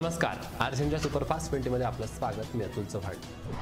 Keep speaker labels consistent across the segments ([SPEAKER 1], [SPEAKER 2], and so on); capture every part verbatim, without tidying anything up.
[SPEAKER 1] नमस्कार, आरसीएनच्या superfast twenty मध्ये आपलं स्वागत. मी अतुल चव्हाण.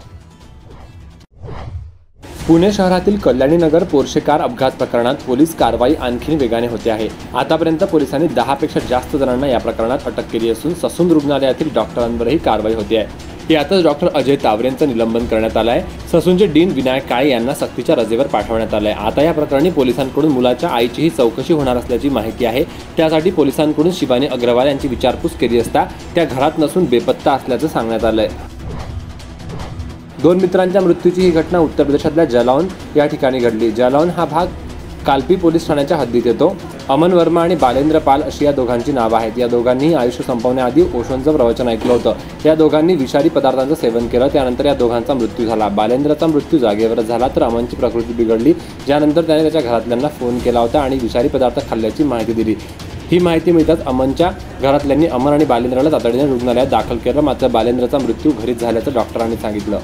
[SPEAKER 1] पुणे शहरातील कल्याणी नगर पोर्शे कार अपघात प्रकरणात पोलीस कारवाई आणखी वेगाने होते आहे. आतापर्यंत पोलिसांनी दहा पेक्षा जास्त जणांना या प्रकरणात अटक केली असून ससून रुग्णालयातील डॉक्टरांवरही कारवाई होते आहे. यातच डॉक्टर अजय तावरेंचं निलंबन करण्यात आलं आहे. ससूनचे डीन विनायक काळे यांना सक्तीच्या रजेवर पाठवण्यात आलं आहे. आता या प्रकरणी पोलिसांकडून मुलाच्या आईचीही चौकशी होणार असल्याची माहिती आहे. त्यासाठी पोलिसांकडून शिवानी अग्रवाल यांची विचारपूस केली असता त्या घरात नसून बेपत्ता असल्याचं सांगण्यात आलं आहे. दोन मित्रांच्या मृत्यूची ही घटना उत्तर प्रदेशातल्या जालौन या ठिकाणी घडली. जालौन हा भाग कालपी पोलीस ठाण्याच्या हद्दीत येतो. अमन वर्मा आणि बालेंद्र पाल अशी या दोघांची नावं आहेत. या दोघांनीही आयुष्य संपवण्याआधी ओशोंचं प्रवचन ऐकलं होतं. या दोघांनी विषारी पदार्थांचं सेवन केलं. त्यानंतर या दोघांचा मृत्यू झाला. बालेंद्रचा मृत्यू जागेवरच झाला तर अमनची प्रकृती बिघडली, ज्यानंतर त्याने त्याच्या घरातल्यांना फोन केला होता आणि विषारी पदार्थ खाल्ल्याची माहिती दिली. ही माहिती मिळताच अमनच्या घरातल्यांनी अमन आणि बालेंद्रला तातडीने रुग्णालयात दाखल केलं. मात्र बालेंद्रचा मृत्यू घरीच झाल्याचं डॉक्टरांनी सांगितलं.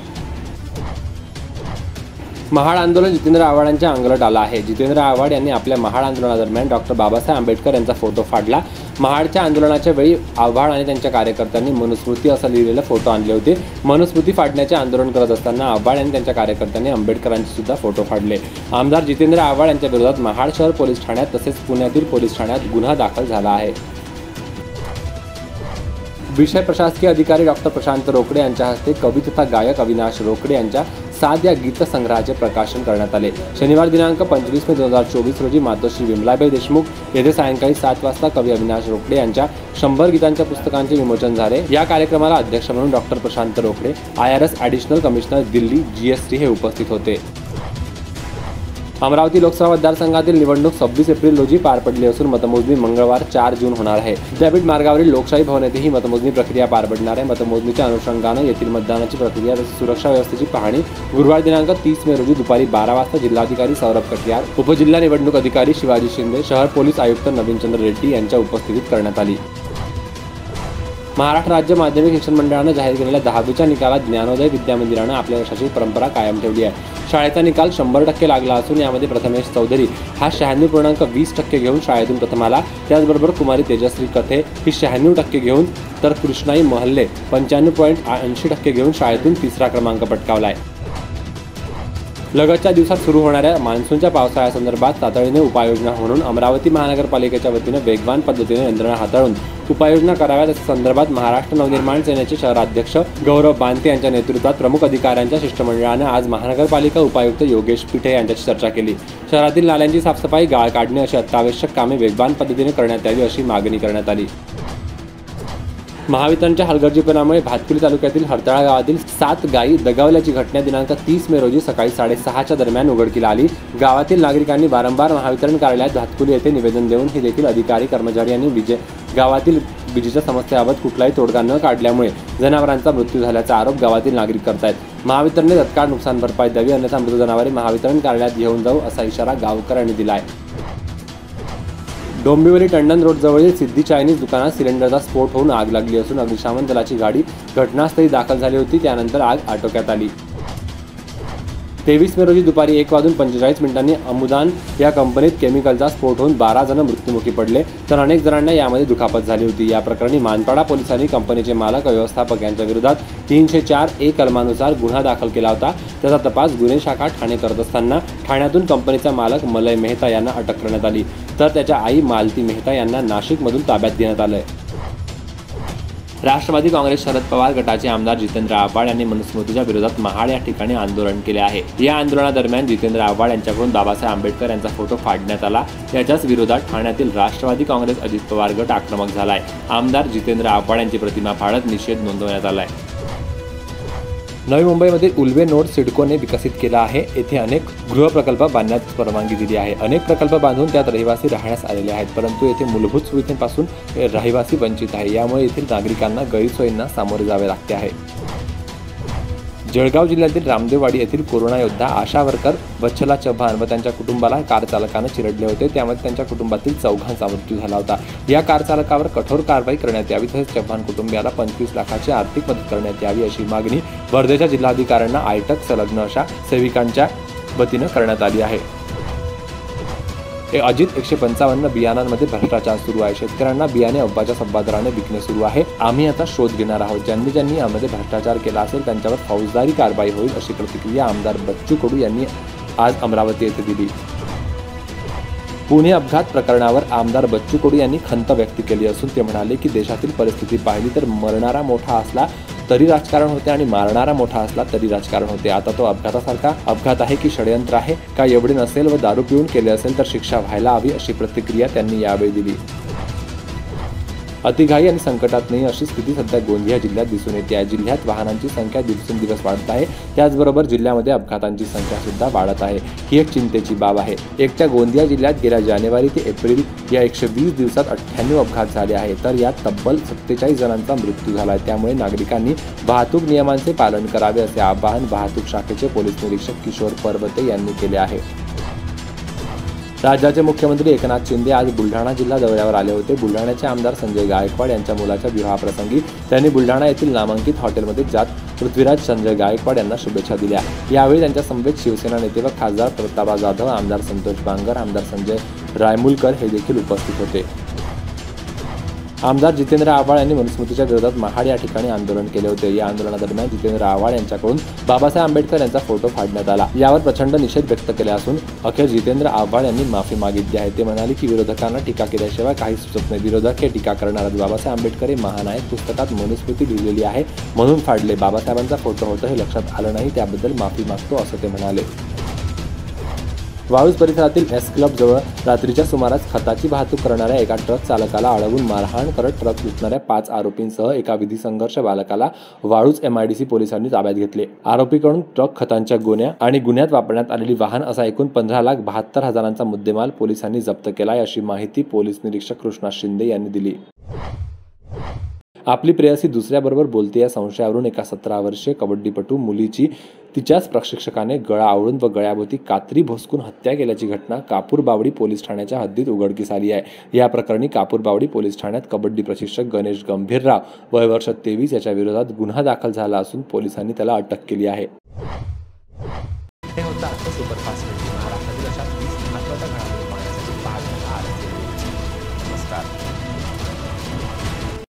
[SPEAKER 1] महाड आंदोलन जितेंद्र आव्हाडांच्या अंगलट आलं आहे. जितेंद्र आव्हाड यांनी आपल्या महाड आंदोलनादरम्यान डॉक्टर बाबासाहेब आंबेडकर यांचा फोटो फाडला. महाडच्या आंदोलनाच्या वेळी आव्हाड आणि त्यांच्या कार्यकर्त्यांनी मनुस्मृती असं लिहिलेले फोटो आणले होते. मनुस्मृती फाडण्याचे आंदोलन करत असताना आव्हाड आणि त्यांच्या कार्यकर्त्यांनी आंबेडकरांचे सुद्धा फोटो फाडले. आमदार जितेंद्र आव्हाड यांच्या विरोधात महाड शहर पोलीस ठाण्यात तसेच पुण्यातील पोलीस ठाण्यात गुन्हा दाखल झाला आहे. विषय प्रशासकीय अधिकारी डॉक्टर प्रशांत रोकडे यांच्या हस्ते कवी तथा गायक अविनाश रोकडे यांच्या सात या गीतसंग्रहाचे प्रकाशन करण्यात आले. शनिवार दिनांक पंचवीस मे दोन हजार चोवीस रोजी मातोश्री विमलाबाई देशमुख येथे सायंकाळी सात वाजता कवी अविनाश रोकडे यांच्या शंभर गीतांच्या पुस्तकांचे विमोचन झाले. या कार्यक्रमाला अध्यक्ष म्हणून doctor Prashant Rokade, I R S additional commissioner Delhi G S T हे उपस्थित होते. अमरावती लोकसभा मतदारसंघातील निवडणूक सव्वीस एप्रिल रोजी पार पडली असून मतमोजणी मंगळवार चार जून होणार आहे. विद्यापीठ मार्गावरील लोकशाही भवन येथे ही मतमोजणी प्रक्रिया पार पडणार आहे. मतमोजणीच्या अनुषंगानं येथील मतदानाची प्रक्रिया तसेच सुरक्षा व्यवस्थेची पाहणी गुरुवार दिनांक तीस मे रोजी दुपारी बारा वाजता जिल्हाधिकारी सौरभ कटियार, उपजिल्हा निवडणूक अधिकारी शिवाजी शिंदे, शहर पोलीस आयुक्त नवीनचंद्र रेड्डी यांच्या उपस्थितीत करण्यात आली. महाराष्ट्र राज्य माध्यमिक शिक्षण मंडळानं जाहीर केलेल्या दहावीच्या निकालात ज्ञानोदय विद्या मंदिरानं आपल्या यशाची परंपरा कायम ठेवली आहे. शाळेचा निकाल शंभर टक्के लागला असून यामध्ये प्रथमेश चौधरी हा शहाण्णव पूर्णांक वीस टक्के घेऊन शाळेतून प्रथम आला. त्याचबरोबर कुमारी तेजश्री कथे ही शहाण्णव टक्के घेऊन तर कृष्णाई महल्ले पंच्याण्णव पॉईंट ऐंशी टक्के घेऊन शाळेतून तिसरा क्रमांक पटकावला आहे. लगतच्या दिवसात सुरू होणाऱ्या मान्सूनच्या पावसाळ्यासंदर्भात तातडीने उपाययोजना म्हणून अमरावती महानगरपालिकेच्या वतीनं वेगवान पद्धतीने यंत्रणा हाताळून उपाययोजना कराव्यात अशा संदर्भात महाराष्ट्र नवनिर्माण सेनेचे शहराध्यक्ष गौरव बांते यांच्या नेतृत्वात प्रमुख अधिकाऱ्यांच्या शिष्टमंडळानं आज महानगरपालिका उपायुक्त योगेश पिठे यांच्याशी चर्चा केली. शहरातील नाल्यांची साफसफाई, गाळ काढणे अशी अत्यावश्यक कामे वेगवान पद्धतीने करण्यात यावी अशी मागणी करण्यात आली. महावितरणच्या हलगर्जीपणामुळे भातकुली तालुक्यातील हरताळा गावातील सात गायी दगावल्याची घटना दिनांक तीस मे रोजी सकाळी साडेसहाच्या दरम्यान उघडकीला आली. गावातील नागरिकांनी वारंवार महावितरण कार्यालयात भातकुली येथे निवेदन देऊन ही देखील अधिकारी कर्मचारी यांनी विजय गावातील विजेच्या समस्याबाबत कुठलाही तोडगा न काढल्यामुळे जनावरांचा मृत्यू झाल्याचा आरोप गावातील नागरिक करतायत. महावितरणने तत्काळ नुकसान भरपाई द्यावी अन्यथा मृत जनावरे महावितरण कार्यालयात घेऊन जाऊ असा इशारा गावकऱ्यांनी दिला आहे. डोंबिवली टंडन रोड जवळील सिद्धी चायनीज दुकानात सिलेंडरचा स्फोट होऊन आग लागली असून अग्निशमन दलाची गाडी घटनास्थळी दाखल झाली होती. त्यानंतर आग आटोक्यात आली. तेवीस मे रोजी दुपारी एक वाजून पंचेचाळीस मिनिटांनी अमुदान या कंपनीत केमिकलचा स्फोट होऊन बारा जण मृत्युमुखी पडले तर अनेक जणांना यामध्ये दुखापत झाली होती. या प्रकरणी मानपाडा पोलिसांनी कंपनीचे मालक व्यवस्थापक यांच्या विरोधात तीनशे चार ए कलमानुसार गुन्हा दाखल केला होता. त्याचा तपास गुन्हे शाखा ठाणे करत असताना ठाण्यातून कंपनीचा मालक मलय मेहता यांना अटक करण्यात आली तर त्याच्या आई मालती मेहता यांना नाशिकमधून ताब्यात घेण्यात आलंय. राष्ट्रवादी काँग्रेस शरद पवार गटाचे आमदार जितेंद्र आव्हाड यांनी मनुस्मृतीच्या विरोधात महाड या ठिकाणी आंदोलन केले आहे. या आंदोलनादरम्यान जितेंद्र आव्हाड यांच्याकडून बाबासाहेब आंबेडकर यांचा फोटो फाडण्यात आला. याच्याच विरोधात ठाण्यातील राष्ट्रवादी काँग्रेस अजित पवार गट आक्रमक झालाय. आमदार जितेंद्र आव्हाड यांची प्रतिमा फाडत निषेध नोंदवण्यात आलाय. नवी मुंबईमधील उल्वे नोड सिडकोने विकसित केला आहे. येथे अनेक गृहप्रकल्प बांधण्यास परवानगी दिली आहे. अनेक प्रकल्प बांधून त्यात रहिवासी राहण्यास आलेले आहेत, परंतु येथे मूलभूत सुविधांपासून रहिवासी वंचित आहे. यामुळे येथील नागरिकांना गैरसोयींना सामोरे जावे लागते आहे. जळगाव जिल्ह्यातील रामदेववाडी येथील कोरोना योद्धा आशा वर्कर वच्छला चव्हाण व त्यांच्या कुटुंबाला कार चालकानं चिरडले होते. त्यामध्ये त्यांच्या कुटुंबातील चौघांचा मृत्यू झाला होता. या कार चालकावर कठोर कारवाई करण्यात यावी तसेच चव्हाण कुटुंबियाला पंचवीस लाखाची आर्थिक मदत करण्यात यावी अशी मागणी वर्धेच्या जिल्हाधिकाऱ्यांना आयटक संलग्न अशा सेविकांच्या वतीनं करण्यात आली आहे. अजित एकशे पंचावन्न बियाणांमध्ये भ्रष्टाचार सुरू आहे. शेतकऱ्यांना बियाणे अव्वाच्या सव्वा दराने विकणे सुरू आहे. आम्ही आता शोध घेणार आहोत. ज्यांनी ज्यांनी यामध्ये भ्रष्टाचार केला असेल त्यांच्यावर फौजदारी कारवाई होईल, अशी प्रतिक्रिया आमदार बच्चू कडू यांनी आज अमरावती येथे दिली. पुणे अपघात प्रकरणावर आमदार बच्चू कडू यांनी खंत व्यक्त केली असून ते म्हणाले की देशातील परिस्थिती पाहिली तर मरणारा मोठा असला तरी राजकारण होते आणि मारणारा मोठा असला तरी राजकारण होते. आता तो अपघातासारखा अपघात आहे की षडयंत्र आहे का? एवढे नसेल व दारू पिऊन केले असेल तर शिक्षा व्हायला हवी, अशी प्रतिक्रिया त्यांनी यावेळी दिली. अतिघाई आणि संकटात नाही अशी स्थिती सध्या गोंदिया जिल्ह्यात दिसून येते आहे. जिल्ह्यात वाहनांची संख्या दिवसेंदिवस वाढत आहे. त्याचबरोबर जिल्ह्यामध्ये अपघातांची संख्या सुद्धा वाढत आहे. ही एक चिंतेची बाब आहे. एकट्या गोंदिया जिल्ह्यात गेल्या जानेवारी ते एप्रिल या एकशे वीस दिवसात अठ्ठ्याण्णव अपघात झाले आहे. तर यात तब्बल सत्तेचाळीस जणांचा मृत्यू झाला आहे. त्यामुळे नागरिकांनी वाहतूक नियमांचे पालन करावे, असे आवाहन वाहतूक शाखेचे पोलीस निरीक्षक किशोर पर्वते यांनी केले आहे. राज्याचे मुख्यमंत्री एकनाथ शिंदे आज बुलढाणा जिल्हा दौऱ्यावर आले होते. बुलढाण्याचे आमदार संजय गायकवाड यांच्या मुलाच्या विवाहाप्रसंगी त्यांनी बुलढाणा येथील नामांकित हॉटेलमध्ये जात पृथ्वीराज संजय गायकवाड यांना शुभेच्छा दिल्या. यावेळी त्यांच्या समवेत शिवसेना नेते व खासदार प्रतापराव जाधव, आमदार संतोष बांगर, आमदार संजय रायमुलकर हे देखील उपस्थित होते. आमदार जितेंद्र आव्हाड यांनी मनुस्मृतीच्या विरोधात महाड या ठिकाणी आंदोलन केले होते. या आंदोलनादरम्यान जितेंद्र आव्हाड यांच्याकडून बाबासाहेब आंबेडकर यांचा फोटो फाडण्यात आला. यावर प्रचंड निषेध व्यक्त केला असून अखेर जितेंद्र आव्हाड यांनी माफी मागितली आहे. ते म्हणाले की विरोधकांना टीका केल्याशिवाय काही सुचत नाही. विरोधक हे टीका करणार. बाबासाहेब आंबेडकर हे महानायक पुस्तकात मनुस्मृती लिहिलेली आहे म्हणून फाडले. बाबासाहेबांचा फोटो होता हे लक्षात आलं नाही, त्याबद्दल माफी मागतो, असं ते म्हणाले. वाळूज परिसरातील एस क्लब जवळ रात्रीच्या सुमारास खताची वाहतूक करणाऱ्या एका ट्रक चालकाला अडवून मारहाण करत ट्रक लुटणाऱ्या पाच आरोपींसह एका विधी संघर्ष बालकाला वाळूज एमआयडीसी पोलिसांनी ताब्यात घेतले. आरोपीकडून ट्रक, खतांच्या गोण्या आणि गुन्ह्यात वापरण्यात आलेली वाहन असा एकूण पंधरा लाख बहात्तर हजारांचा मुद्देमाल पोलिसांनी जप्त केलाय, अशी माहिती पोलीस निरीक्षक कृष्णा शिंदे यांनी दिली. आपली प्रेयसी दुसऱ्याबरोबर बोलते या संशयावरून एका सतरा वर्षीय कबड्डीपटू मुलीची तिच्याच प्रशिक्षकाने गळा आवळून व गळ्याभोवती कात्री भोसकून हत्या केल्याची घटना कापूरबावडी पोलीस ठाण्याच्या हद्दीत उघडकीस आली आहे. या प्रकरणी कापूरबावडी पोलीस ठाण्यात कबड्डी प्रशिक्षक गणेश गंभीरराव वय वर्ष तेवीस याच्या विरोधात गुन्हा दाखल झाला असून पोलिसांनी त्याला अटक केली आहे. नमस्कार.